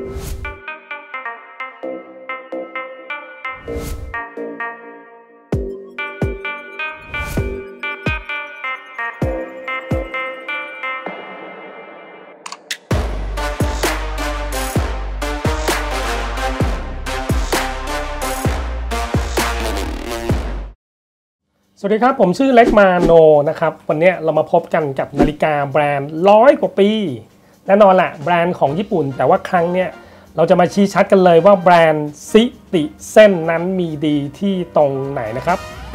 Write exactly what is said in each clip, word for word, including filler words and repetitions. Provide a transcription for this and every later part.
สวัสดีครับผมชื่อเล็กมาโนนะครับวันนี้เรามาพบกันกับนาฬิกาแบรนด์ร้อยกว่าปีแน่นอนแหละแบรนด์ของญี่ปุ่นแต่ว่าครั้งเนี้ยเราจะมาชี้ชัดกันเลยว่าแบรนด์ซิติเซ่นนั้นมีดีที่ตรงไหนนะครับ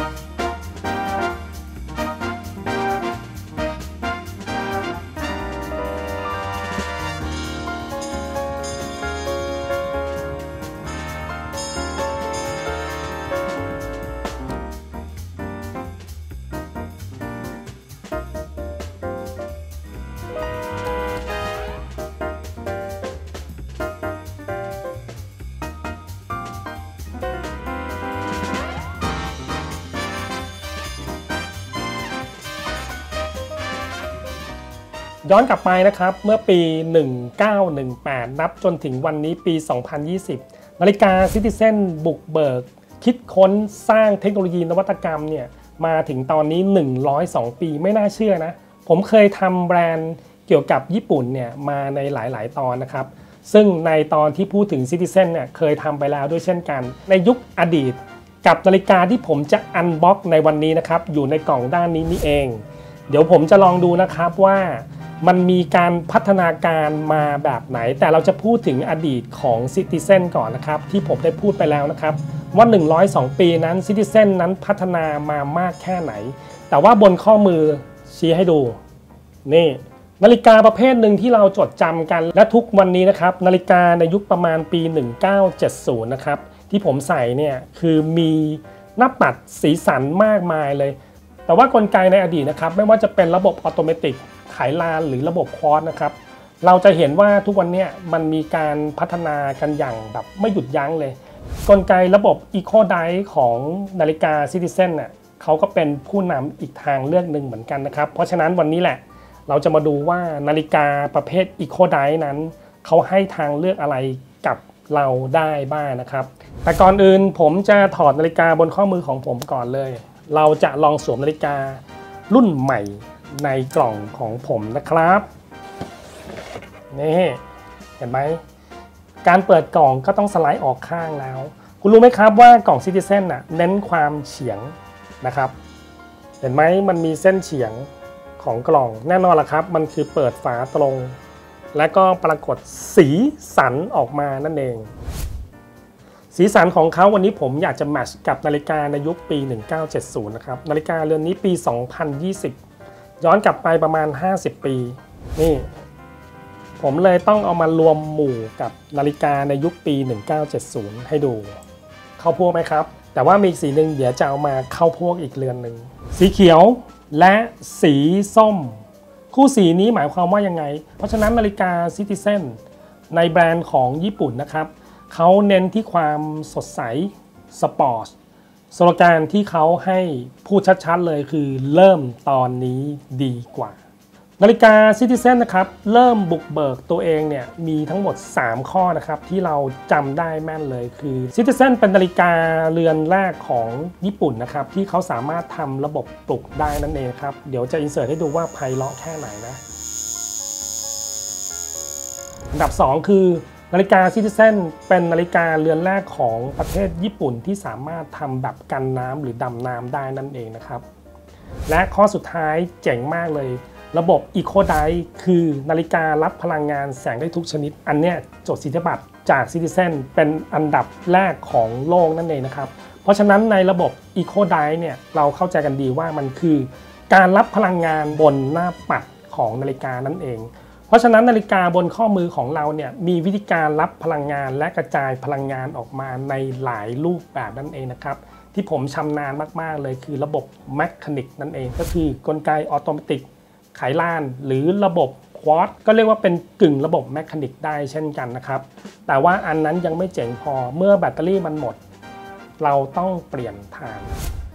ย้อนกลับไปนะครับเมื่อปีหนึ่งเก้าหนึ่งแปดนับจนถึงวันนี้ปีสองพันยี่สิบนาฬิกาซิติเซ่นบุกเบิกคิดค้นสร้างเทคโนโลยีนวัตกรรมเนี่ยมาถึงตอนนี้หนึ่งร้อยสองปีไม่น่าเชื่อนะผมเคยทำแบรนด์เกี่ยวกับญี่ปุ่นเนี่ยมาในหลายๆตอนนะครับซึ่งในตอนที่พูดถึงซิติเซ่นเนี่ยเคยทำไปแล้วด้วยเช่นกันในยุคอดีตกับนาฬิกาที่ผมจะอันบ็อกในวันนี้นะครับอยู่ในกล่องด้านนี้นี่เองเดี๋ยวผมจะลองดูนะครับว่ามันมีการพัฒนาการมาแบบไหนแต่เราจะพูดถึงอดีตของ Citizen ก่อนนะครับที่ผมได้พูดไปแล้วนะครับว่าหนึ่งร้อยสองปีนั้น Citizen นั้นพัฒนามามากแค่ไหนแต่ว่าบนข้อมือชี้ให้ดูนี่นาฬิกาประเภทหนึ่งที่เราจดจำกันและทุกวันนี้นะครับนาฬิกาในยุคประมาณปีหนึ่งเก้าเจ็ดศูนย์นะครับที่ผมใส่เนี่ยคือมีหน้าปัดสีสันมากมายเลยแต่ว่ากลไกในอดีตนะครับไม่ว่าจะเป็นระบบอัตโนมัติไขลานหรือระบบควอตนะครับเราจะเห็นว่าทุกวันนี้มันมีการพัฒนากันอย่างแบบไม่หยุดยั้งเลยกลไกระบบ Eco Dive ของนาฬิกา Citizen น่ะเขาก็เป็นผู้นำอีกทางเลือกหนึ่งเหมือนกันนะครับเพราะฉะนั้นวันนี้แหละเราจะมาดูว่านาฬิกาประเภท Eco Dive นั้นเขาให้ทางเลือกอะไรกับเราได้บ้างนะครับแต่ก่อนอื่นผมจะถอดนาฬิกาบนข้อมือของผมก่อนเลยเราจะลองสวมนาฬิการุ่นใหม่ในกล่องของผมนะครับนี่เห็นไหมการเปิดกล่องก็ต้องสไลด์ออกข้างแล้วคุณรู้ไหมครับว่ากล่อง Citizen น่ะเน้นความเฉียงนะครับเห็นไหมมันมีเส้นเฉียงของกล่องแน่นอนละครับมันคือเปิดฝาตรงและก็ปรากฏสีสันออกมานั่นเองสีสันของเขาวันนี้ผมอยากจะแมทช์กับนาฬิกาในยุคปีหนึ่งเก้าเจ็ดศูนย์นะครับนาฬิกาเรือนนี้ปีสองพันยี่สิบย้อนกลับไปประมาณห้าสิบปีนี่ผมเลยต้องเอามารวมหมู่กับนาฬิกาในยุคปีหนึ่งเก้าเจ็ดศูนย์ให้ดูเข้าพวกไหมครับแต่ว่ามีอีกสีหนึ่งเดี๋ยวจะเอามาเข้าพวกอีกเรือนหนึ่งสีเขียวและสีส้มคู่สีนี้หมายความว่ายังไงเพราะฉะนั้นนาฬิกา Citizen ในแบรนด์ของญี่ปุ่นนะครับเขาเน้นที่ความสดใสสปอร์ตสโลแกนที่เขาให้พูดชัดๆเลยคือเริ่มตอนนี้ดีกว่านาฬิกา Citizen นะครับเริ่มบุกเบิกตัวเองเนี่ยมีทั้งหมดสามข้อนะครับที่เราจำได้แม่นเลยคือ Citizen เป็นนาฬิกาเรือนแรกของญี่ปุ่นนะครับที่เขาสามารถทำระบบปลุกได้นั่นเองครับเดี๋ยวจะอินเสิร์ตให้ดูว่าไพเราะแค่ไหนนะอันดับสองคือนาฬิกา Citizen เป็นนาฬิกาเรือนแรกของประเทศญี่ปุ่นที่สามารถทำแบบกันน้ำหรือดำน้ำได้นั่นเองนะครับและข้อสุดท้ายเจ๋งมากเลยระบบ Eco Dive คือนาฬิการับพลังงานแสงได้ทุกชนิดอันเนี้ยจดสิทธิบัตรจาก Citizen เป็นอันดับแรกของโลกนั่นเองนะครับเพราะฉะนั้นในระบบ Eco Dive เนี่ยเราเข้าใจกันดีว่ามันคือการรับพลังงานบนหน้าปัดของนาฬิกานั่นเองเพราะฉะนั้นนาฬิกาบนข้อมือของเราเนี่ยมีวิธีการรับพลังงานและกระจายพลังงานออกมาในหลายรูปแบบนั่นเองนะครับที่ผมชำนาญมากๆเลยคือระบบแมคานิกนั่นเองก็คือกลไกออโตเมติกไขลานหรือระบบควอตก็เรียกว่าเป็นกึ่งระบบแมคานิกได้เช่นกันนะครับแต่ว่าอันนั้นยังไม่เจ๋งพอเมื่อแบตเตอรี่มันหมดเราต้องเปลี่ยนทาง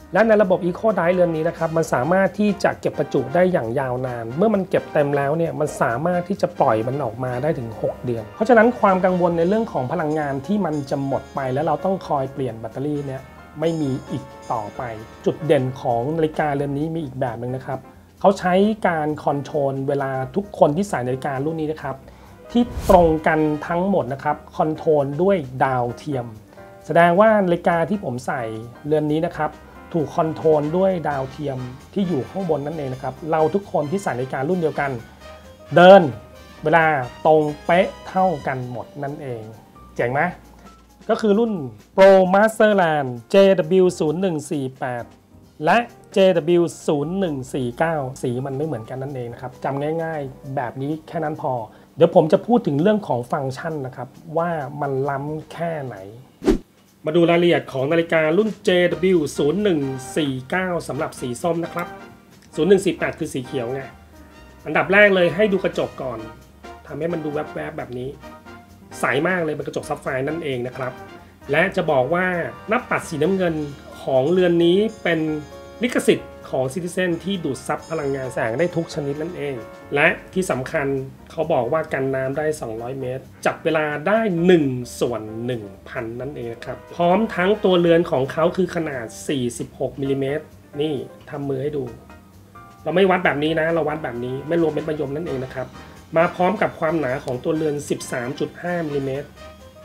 และในระบบ Eco Drive เรือนนี้นะครับมันสามารถที่จะเก็บประจุได้อย่างยาวนานเมื่อมันเก็บเต็มแล้วเนี่ยมันสามารถที่จะปล่อยมันออกมาได้ถึงหกเดือนเพราะฉะนั้นความกังวลในเรื่องของพลังงานที่มันจะหมดไปแล้วเราต้องคอยเปลี่ยนแบตเตอรี่เนี่ยไม่มีอีกต่อไปจุดเด่นของนาฬิกาเรือนนี้มีอีกแบบหนึ่งนะครับเขาใช้การคอนโทรลเวลาทุกคนที่ใส่นาฬิการุ่นนี้นะครับที่ตรงกันทั้งหมดนะครับคอนโทรลด้วยดาวเทียมแสดงว่านาฬิกาที่ผมใส่เรือนนี้นะครับถูกคอนโทรลด้วยดาวเทียมที่อยู่ข้างบนนั่นเองนะครับเราทุกคนที่ใส่นาฬิการุ่นเดียวกันเดินเวลาตรงเป๊ะเท่ากันหมดนั่นเองเจ๋งไหมก็คือรุ่น Pro Masterland เจ ดับเบิลยู ศูนย์ หนึ่ง สี่ แปด และ เจ ดับเบิลยู ศูนย์ หนึ่ง สี่ เก้า สีมันไม่เหมือนกันนั่นเองนะครับจำง่ายๆแบบนี้แค่นั้นพอเดี๋ยวผมจะพูดถึงเรื่องของฟังก์ชันนะครับว่ามันล้ำแค่ไหนมาดูรายละเอียดของนาฬิการุ่น เจ ดับเบิลยู ศูนย์ หนึ่ง สี่ เก้า สำหรับสีส้มนะครับ ศูนย์ หนึ่ง สี่ แปด คือสีเขียวไงอันดับแรกเลยให้ดูกระจกก่อนทำให้มันดูแวบๆแบบนี้ใสมากเลยเป็นกระจกซับไฟร์นั่นเองนะครับและจะบอกว่าหน้าปัดสีน้ำเงินของเรือนนี้เป็นลิขสิทธิ์ของ Citizen ที่ดูดซับพลังงานแสงได้ทุกชนิดนั่นเองและที่สำคัญเขาบอกว่ากันน้ำได้สองร้อยเมตรจับเวลาได้หนึ่งส่วน หนึ่งพัน นั่นเองครับพร้อมทั้งตัวเรือนของเขาคือขนาดสี่สิบหกมิลลิเมตรนี่ทำมือให้ดูเราไม่วัดแบบนี้นะเราวัดแบบนี้ไม่รวมเม็ดมะยมนั่นเองนะครับมาพร้อมกับความหนาของตัวเรือน สิบสามจุดห้า มิลลิเมตร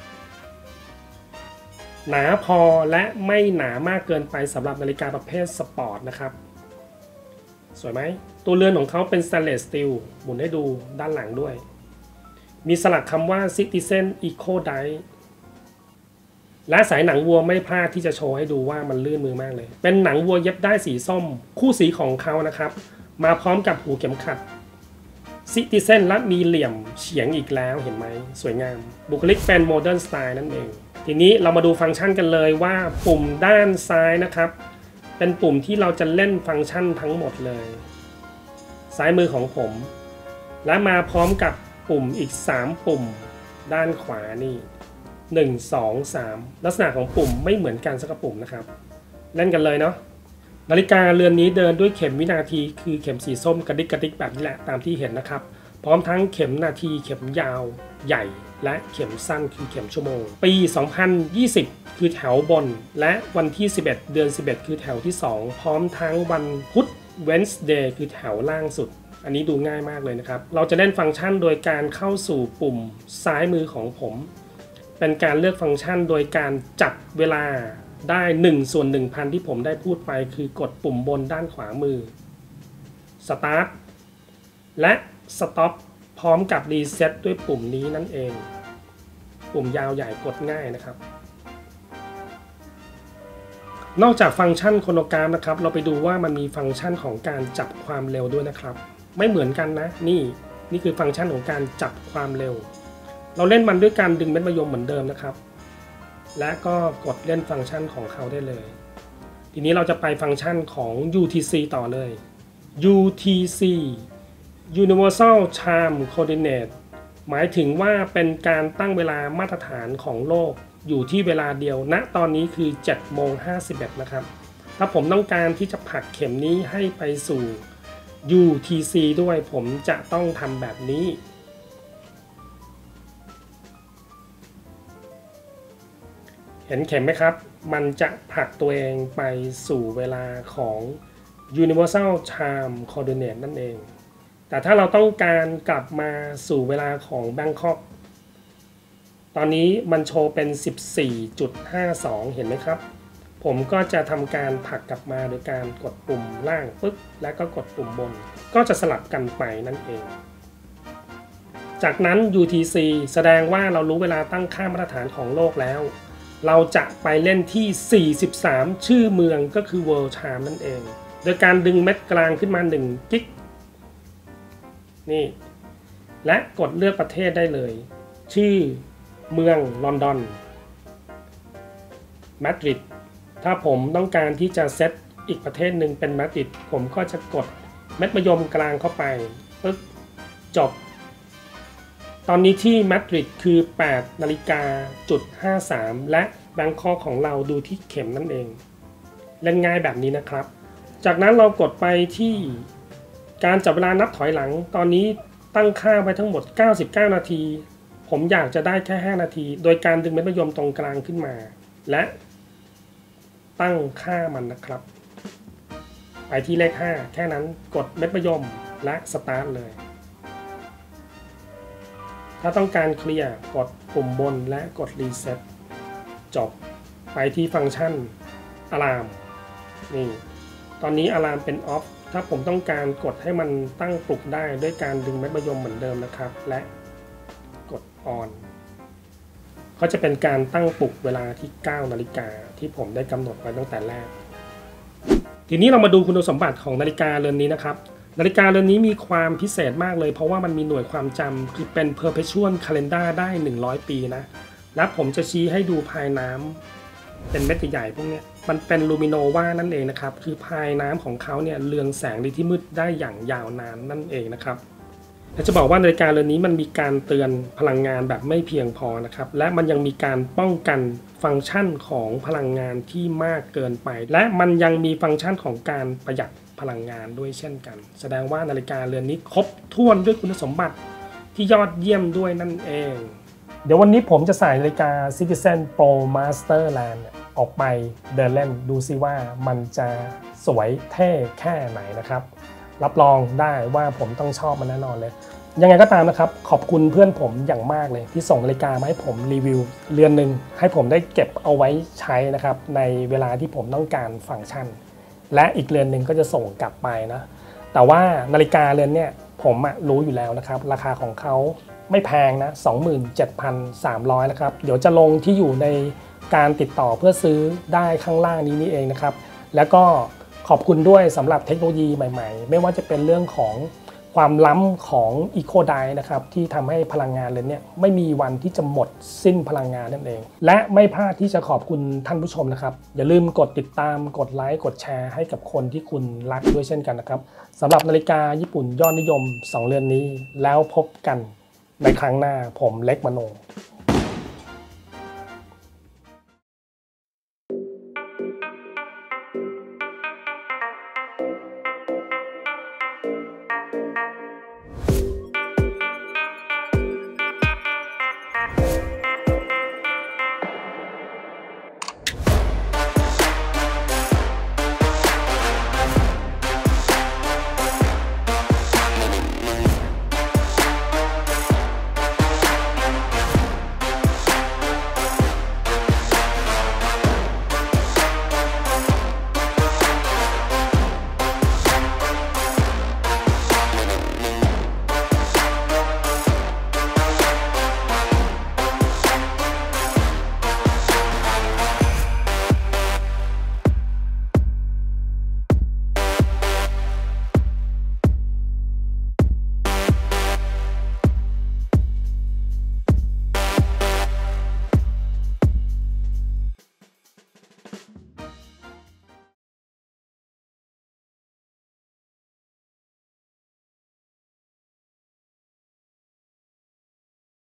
หนาพอและไม่หนามากเกินไปสำหรับนาฬิกาประเภทสปอร์ตนะครับสวยไหมตัวเรือนของเขาเป็น Stainless Steel หมุนให้ดูด้านหลังด้วยมีสลักคำว่า Citizen Eco Drive และสายหนังวัวไม่พลาดที่จะโชว์ให้ดูว่ามันลื่นมือมากเลยเป็นหนังวัวเย็บได้สีส้มคู่สีของเขานะครับมาพร้อมกับหูเข็มขัด Citizen และมีเหลี่ยมเฉียงอีกแล้วเห็นไหมสวยงามบุคลิกเป็นโมเดิร์นสไตล์นั่นเองทีนี้เรามาดูฟังก์ชันกันเลยว่าปุ่มด้านซ้ายนะครับเป็นปุ่มที่เราจะเล่นฟังก์ชันทั้งหมดเลยซ้ายมือของผมและมาพร้อมกับปุ่มอีกสามปุ่มด้านขวานี่หนึ่ง สอง สามลักษณะของปุ่มไม่เหมือนกันสักปุ่มนะครับเล่นกันเลยเนาะนาฬิกาเรือนนี้เดินด้วยเข็มวินาทีคือเข็มสีส้มกระดิกกระดิกแบบนี้แหละตามที่เห็นนะครับพร้อมทั้งเข็มนาทีเข็มยาวใหญ่และเข็มสั้นคือเข็มชั่วโมงปีสองพันยี่สิบคือแถวบนและวันที่สิบเอ็ดเดือนสิบเอ็ดคือแถวที่สองพร้อมทั้งวันพุธ Wednesday คือแถวล่างสุดอันนี้ดูง่ายมากเลยนะครับเราจะเล่นฟังก์ชันโดยการเข้าสู่ปุ่มซ้ายมือของผมเป็นการเลือกฟังก์ชันโดยการจับเวลาได้หนึ่งส่วน หนึ่งพัน ที่ผมได้พูดไปคือกดปุ่มบนด้านขวามือ Start และ Stop พร้อมกับ Reset ด้วยปุ่มนี้นั่นเองปุ่มยาวใหญ่กดง่ายนะครับนอกจากฟังก์ชันโครโนกราฟนะครับเราไปดูว่ามันมีฟังก์ชันของการจับความเร็วด้วยนะครับไม่เหมือนกันนะนี่นี่คือฟังก์ชันของการจับความเร็วเราเล่นมันด้วยการดึงเม็ดมะยมเหมือนเดิมนะครับและก็กดเล่นฟังก์ชันของเขาได้เลยทีนี้เราจะไปฟังก์ชันของ ยู ที ซี ต่อเลย ยู ที ซี Universal Time Coordinate หมายถึงว่าเป็นการตั้งเวลามาตรฐานของโลกอยู่ที่เวลาเดียวณตอนนี้คือ เจ็ดโมงห้าสิบเอ็ด นะครับถ้าผมต้องการที่จะผลักเข็มนี้ให้ไปสู่ ยู ที ซี ด้วยผมจะต้องทำแบบนี้เห็นเข็มไหมครับมันจะผลักตัวเองไปสู่เวลาของ Universal Time Coordinate นั่นเองแต่ถ้าเราต้องการกลับมาสู่เวลาของ Bangkok ตอนนี้มันโชว์เป็น สิบสี่จุดห้าสอง เห็นไหมครับผมก็จะทำการผลักกลับมาโดยการกดปุ่มล่างปึ๊บแล้วก็กดปุ่มบนก็จะสลับกันไปนั่นเองจากนั้น ยู ที ซี แสดงว่าเรารู้เวลาตั้งค่ามาตรฐานของโลกแล้วเราจะไปเล่นที่สี่สิบสามชื่อเมืองก็คือ World Time นั่นเองโดยการดึงเม็ดกลางขึ้นมาหนึ่งกิ๊กนี่และกดเลือกประเทศได้เลยชื่อเมืองลอนดอนมาดริดถ้าผมต้องการที่จะเซตอีกประเทศหนึ่งเป็นมาดริดผมก็จะกดเม็ดมะยมกลางเข้าไปปึ๊บจบตอนนี้ที่มาดริดคือแปดนาฬิกาจุดห้าสามและแบงคอกของเราดูที่เข็มนั่นเองเล่นง่ายแบบนี้นะครับจากนั้นเรากดไปที่การจับเวลานับถอยหลังตอนนี้ตั้งค่าไว้ทั้งหมดเก้าสิบเก้านาทีผมอยากจะได้แค่ห้านาทีโดยการดึงเม็ดมะยมตรงกลางขึ้นมาและตั้งค่ามันนะครับไปที่เลขห้าแค่นั้นกดเม็ดมะยมและสตาร์ทเลยถ้าต้องการเคลียร์กดปุ่มบนและกดรีเซ็ตจบไปที่ฟังก์ชันอะลามนี่ตอนนี้อะลามเป็นออฟถ้าผมต้องการกดให้มันตั้งปลุกได้ด้วยการดึงเม็ดมะยมเหมือนเดิมนะครับและกดออนก็จะเป็นการตั้งปลุกเวลาที่เก้านาฬิกาที่ผมได้กำหนดไว้ตั้งแต่แรกทีนี้เรามาดูคุณสมบัติของนาฬิกาเรือนนี้นะครับนาฬิกาเรือนนี้มีความพิเศษมากเลยเพราะว่ามันมีหน่วยความจำคือเป็น perpetual calendar ได้หนึ่งร้อยปีนะและผมจะชี้ให้ดูพายน้ำเป็นเม็ดใหญ่ๆพวกนี้มันเป็นลูมิโนวานั่นเองนะครับคือพายน้ำของเขาเนี่ยเรืองแสงในที่มืดได้อย่างยาวนานนั่นเองนะครับและจะบอกว่านาฬิกาเรือนนี้มันมีการเตือนพลังงานแบบไม่เพียงพอนะครับและมันยังมีการป้องกันฟังก์ชันของพลังงานที่มากเกินไปและมันยังมีฟังก์ชันของการประหยัดพลังงานด้วยเช่นกันแสดงว่านาฬิกาเรือนนี้ครบถ้วนด้วยคุณสมบัติที่ยอดเยี่ยมด้วยนั่นเองเดี๋ยววันนี้ผมจะใส่นาฬิกา Citizen Pro Masterland ออกไปเดินเล่นดูซิว่ามันจะสวยเท่แค่ไหนนะครับรับรองได้ว่าผมต้องชอบมันแน่นอนเลยยังไงก็ตามนะครับขอบคุณเพื่อนผมอย่างมากเลยที่ส่งนาฬิกามาให้ผมรีวิวเรือนหนึ่งให้ผมได้เก็บเอาไว้ใช้นะครับในเวลาที่ผมต้องการฟังก์ชันและอีกเรือนหนึ่งก็จะส่งกลับไปนะแต่ว่านาฬิกาเรือนเนี่ยผมรู้อยู่แล้วนะครับราคาของเขาไม่แพงนะ สองหมื่นเจ็ดพันสามร้อย นะครับเดี๋ยวจะลงที่อยู่ในการติดต่อเพื่อซื้อได้ข้างล่างนี้นี่เองนะครับแล้วก็ขอบคุณด้วยสำหรับเทคโนโลยีใหม่ๆไม่ว่าจะเป็นเรื่องของความล้ำของ Eco Dye นะครับที่ทำให้พลังงานเรือนนี้ไม่มีวันที่จะหมดสิ้นพลังงานนั่นเองและไม่พลาดที่จะขอบคุณท่านผู้ชมนะครับอย่าลืมกดติดตามกดไลค์กดแชร์ให้กับคนที่คุณรักด้วยเช่นกันนะครับสำหรับนาฬิกาญี่ปุ่นยอดนิยมสองเรือนนี้แล้วพบกันในครั้งหน้าผมเล็กมโน